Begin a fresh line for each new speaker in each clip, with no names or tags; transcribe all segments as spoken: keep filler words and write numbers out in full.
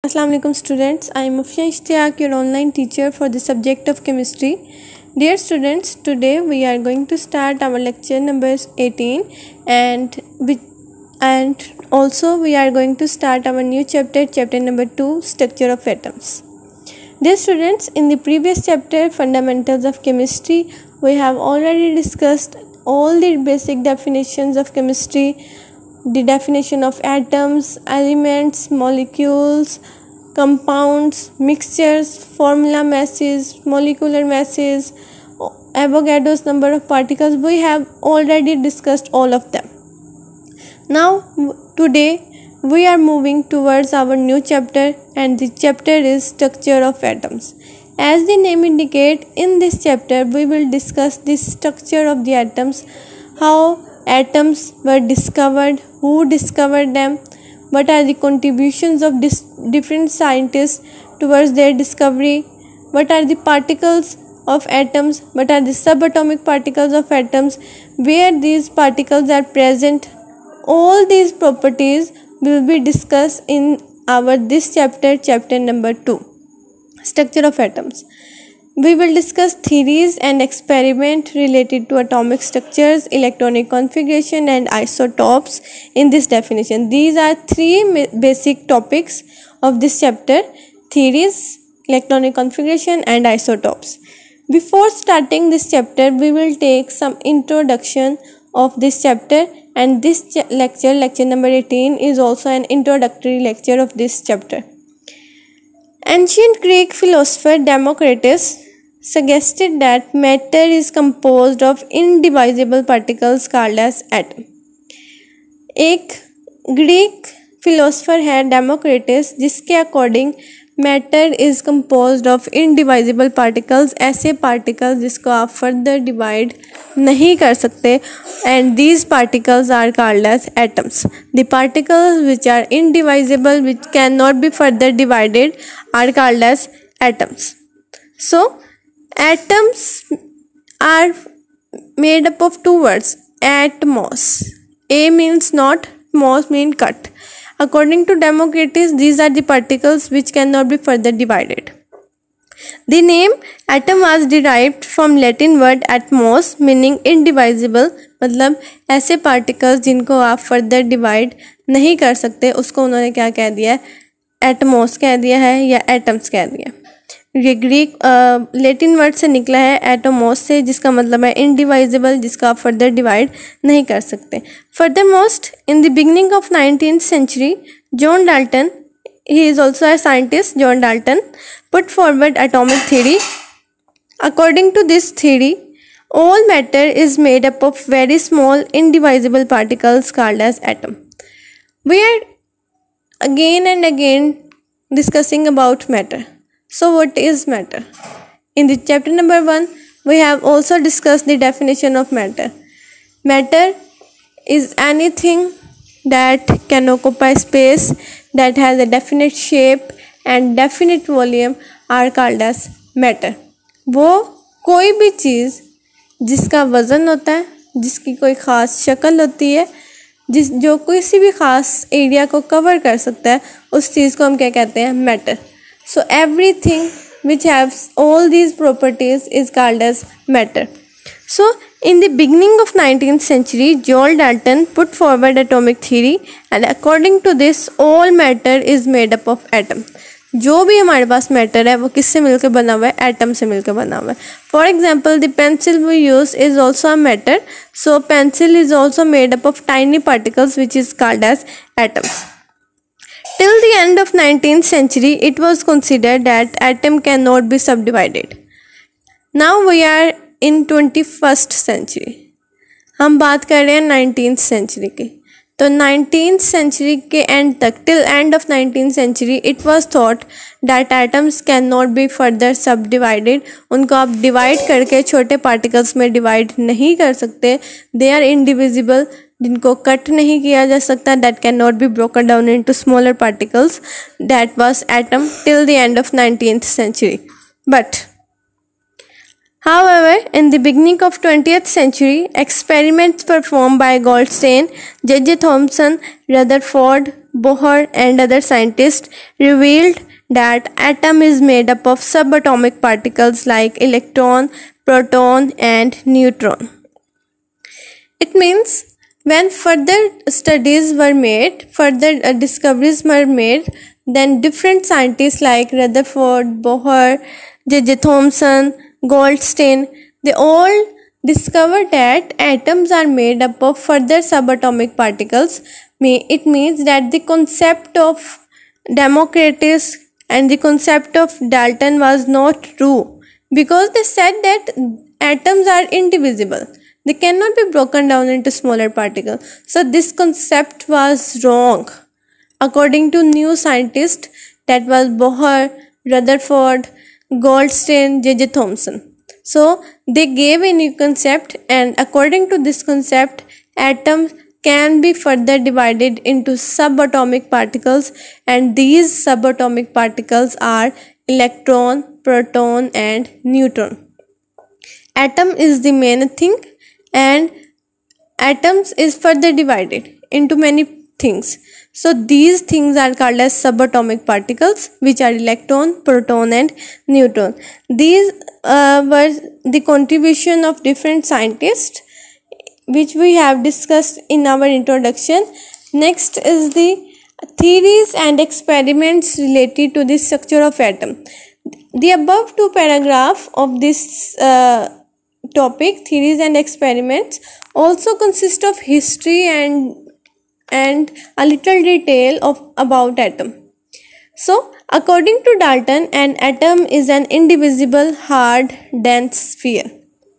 Assalamu alaikum students, I am Afshan Ishtiaq, your online teacher for the subject of chemistry. Dear students, today we are going to start our lecture number eighteen and we, and also we are going to start our new chapter, chapter number two, structure of atoms. Dear students, in the previous chapter, fundamentals of chemistry, we have already discussed all the basic definitions of chemistry, the definition of atoms, elements, molecules, compounds, mixtures, formula masses, molecular masses, Avogadro's number of particles. We have already discussed all of them. Now today we are moving towards our new chapter, and the chapter is structure of atoms. As the name indicates, in this chapter we will discuss the structure of the atoms, how atoms were discovered, who discovered them, what are the contributions of dis- different scientists towards their discovery, what are the particles of atoms, what are the subatomic particles of atoms, where these particles are present. All these properties will be discussed in our this chapter, chapter number two, structure of atoms. We will discuss theories and experiment related to atomic structures, electronic configuration and isotopes in this definition. These are three basic topics of this chapter: theories, electronic configuration and isotopes. Before starting this chapter, we will take some introduction of this chapter, and this ch- lecture, lecture number eighteen, is also an introductory lecture of this chapter. Ancient Greek philosopher Democritus suggested that matter is composed of indivisible particles called as atom. एक Greek philosopher है Democritus, जिसके according matter is composed of indivisible particles, ऐसे particles जिसको आप further divide नहीं कर सकते, and these particles are called as atoms. The particles which are indivisible, which can not be further divided, are called as atoms. So atoms are made up of two words, atmos. A means not, mos means cut. According to Democritus, these are the particles which cannot be further divided. The name atom was derived from Latin word atmos, meaning indivisible. मतलब ऐसे particles जिनको आप further divide नहीं कर सकते, उसको उन्होंने क्या कह दिया है, एटमोस कह दिया है या एटम्स कह दिया. ये ग्रीक लेटिन वर्ड से निकला है, एटोमोस से, जिसका मतलब है इनडिवाइजिबल, जिसका आप फर्दर डिवाइड नहीं कर सकते. Further most in the beginning of nineteenth century, John Dalton, he is also a scientist, John Dalton put forward atomic theory. According to this theory, all matter is made up of very small indivisible particles called as atom. We are again and again discussing about matter. So what is matter? In the chapter number one, we have also discussed the definition of matter. Matter is anything that can occupy space, that has a definite shape and definite volume, are called as matter. वो कोई भी चीज़ जिसका वज़न होता है, जिसकी कोई ख़ास शक्ल होती है, जिस जो किसी भी ख़ास एरिया को कवर कर सकता है, उस चीज़ को हम क्या कहते हैं, matter. So everything which has all these properties is called as matter. So in the beginning of nineteenth century, John Dalton put forward atomic theory, and according to this, all matter is made up of atom. जो भी हमारे पास matter है वो किससे मिलकर बना हुआ है, एटम से मिलकर बना हुआ है. For example, the pencil we use is also a matter. So pencil is also made up of tiny particles which is called as atoms. Till the end of nineteenth century, it was considered that atom cannot be subdivided. Now we are in twenty-first century. हम बात कर रहे हैं nineteenth century की. तो nineteenth century के end तक, till end of nineteenth century, it was thought that atoms cannot be further subdivided. उनको आप divide करके छोटे particles में divide नहीं कर सकते. They are indivisible. जिनको कट नहीं किया जा सकता, that cannot be broken down into smaller particles. That was atom till the end of nineteenth century. But however, in the beginning of twentieth century, experiments performed by Goldstein, J J Thomson, Rutherford, Bohr, and other scientists revealed that atom is made up of subatomic particles like electron, proton, and neutron. It means when further studies were made, further uh, discoveries were made, then different scientists like Rutherford, Bohr, J J Thomson, Goldstein, they all discovered that atoms are made up of further subatomic particles. It means that the concept of Democritus and the concept of Dalton was not true, because they said that atoms are indivisible. They cannot be broken down into smaller particles. So this concept was wrong. According to new scientists, that was Bohr, Rutherford, Goldstein, J J Thomson. So they gave a new concept, and according to this concept, atoms can be further divided into subatomic particles, and these subatomic particles are electron, proton, and neutron. Atom is the main thing, and atoms is further divided into many things. So these things are called as subatomic particles, which are electron, proton, and neutron. These uh, were the contribution of different scientists, which we have discussed in our introduction. Next is the theories and experiments related to the structure of atom. The above two paragraphs of this uh, topic, theories and experiments, also consist of history and and a little detail of about atom. So according to Dalton, an atom is an indivisible, hard, dense sphere.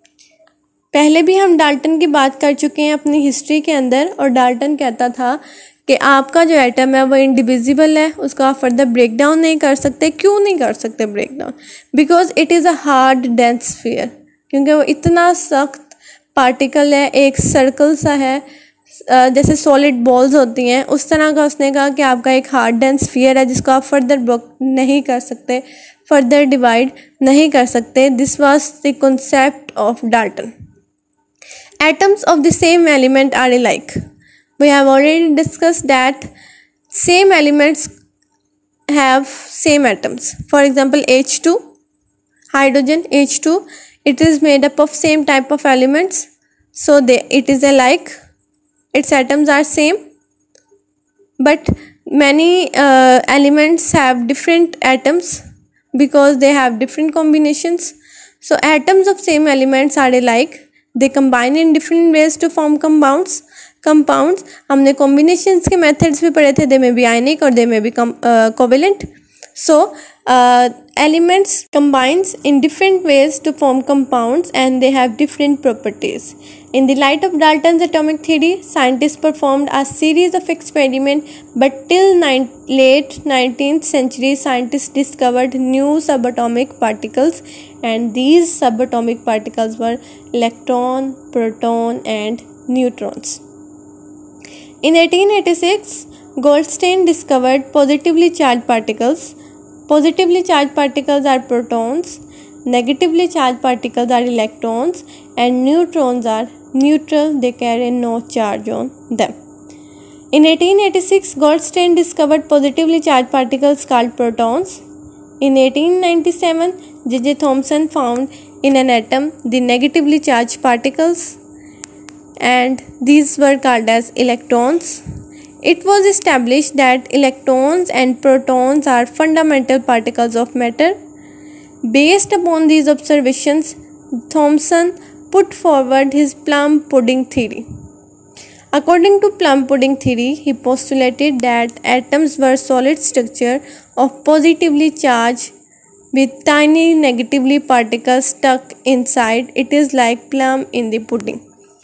पहले भी हम Dalton की बात कर चुके हैं अपनी history के अंदर, और डाल्टन कहता था कि आपका जो एटम है वो इंडिविजिबल है, उसको आप फर्दर ब्रेक डाउन नहीं कर सकते. क्यों नहीं कर सकते break down? Because it is a hard dense sphere, क्योंकि वो इतना सख्त पार्टिकल है, एक सर्कल सा है, जैसे सॉलिड बॉल्स होती हैं उस तरह का. उसने कहा कि आपका एक हार्ड डेंस स्फीयर है जिसको आप फर्दर ब्रेक नहीं कर सकते, फर्दर डिवाइड नहीं कर सकते. This was the concept of Dalton. Atoms of the same element are alike. We have already discussed that same elements have same atoms. For example, H two, hydrogen, H two, it is made up of same type of elements, so they, it is alike. Its atoms are same, but many uh, elements have different atoms because they have different combinations. So atoms of same elements are alike. They combine in different ways to form compounds. Compounds हमने combinations के methods भी पढ़े थे. They may be ionic or they may be uh, covalent. So uh, elements combines in different ways to form compounds, and they have different properties. In the light of Dalton's atomic theory, scientists performed a series of experiments, but till nine, late nineteenth century, scientists discovered new subatomic particles, and these subatomic particles were electron, proton, and neutrons. In eighteen eighty-six, Goldstein discovered positively charged particles. Positively charged particles are protons, negatively charged particles are electrons, and neutrons are neutral, they carry no charge on them. In eighteen eighty-six, Goldstein discovered positively charged particles called protons. In eighteen ninety-seven, J J Thomson found in an atom the negatively charged particles, and these were called as electrons. It was established that electrons and protons are fundamental particles of matter. Based upon these observations, Thomson put forward his plum pudding theory. According to plum pudding theory, he postulated that atoms were solid structure of positively charged with tiny negatively particles stuck inside. It is like plum in the pudding.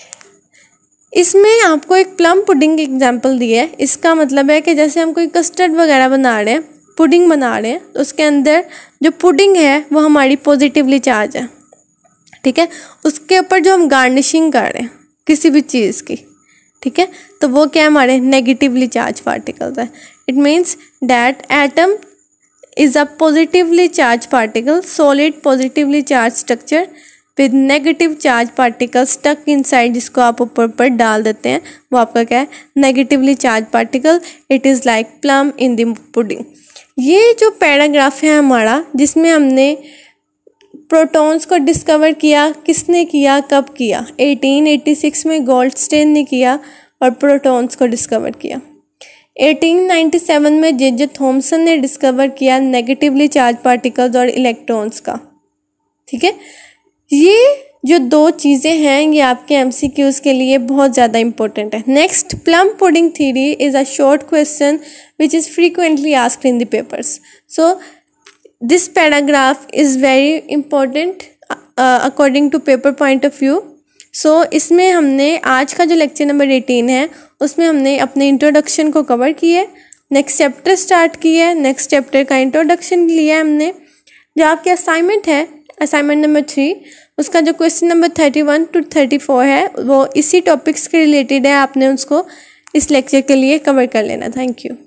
इसमें आपको एक plum pudding example दिया है. इसका मतलब है कि जैसे हम कोई कस्टर्ड वगैरह बना रहे हैं, पुडिंग बना रहे हैं, तो उसके अंदर जो पुडिंग है वो हमारी पॉजिटिवली चार्ज है, ठीक है. उसके ऊपर जो हम गार्निशिंग कर रहे हैं किसी भी चीज़ की, ठीक है, तो वो क्या हमारे नेगेटिवली चार्ज पार्टिकल्स है. It means that atom is a positively charge particle, solid positively charge structure with negative charge particle stuck inside, जिसको आप ऊपर ऊपर डाल देते हैं, वो आपका क्या है, negatively charge particle. It is like plum in the pudding. ये जो पैराग्राफ है हमारा, जिसमें हमने प्रोटॉन्स को डिस्कवर किया, किसने किया, कब किया, अठारह सौ छियासी में गोल्डस्टेन ने किया और प्रोटॉन्स को डिस्कवर किया। अठारह सौ सत्तानवे में जे जे थॉमसन ने डिस्कवर किया नेगेटिवली चार्ज पार्टिकल्स और इलेक्ट्रॉन्स का। ठीक है, ये जो दो चीज़ें हैं ये आपके एमसीक्यूज़ के लिए बहुत ज़्यादा इंपॉर्टेंट है। Next, plum pudding theory is a short question which is frequently asked in the papers. So this paragraph is very important according to paper point of view. So इसमें हमने आज का जो लेक्चर नंबर एटीन है उसमें हमने अपने introduction को कवर किया है, नेक्स्ट चैप्टर स्टार्ट किया है, नेक्स्ट चैप्टर का इंट्रोडक्शन लिया है हमने। जो आपकी असाइनमेंट है, असाइनमेंट नंबर थ्री, उसका जो question number thirty one to thirty four है वो इसी टॉपिक्स के रिलेटेड है, आपने उसको इस लेक्चर के लिए कवर कर लेना। Thank you.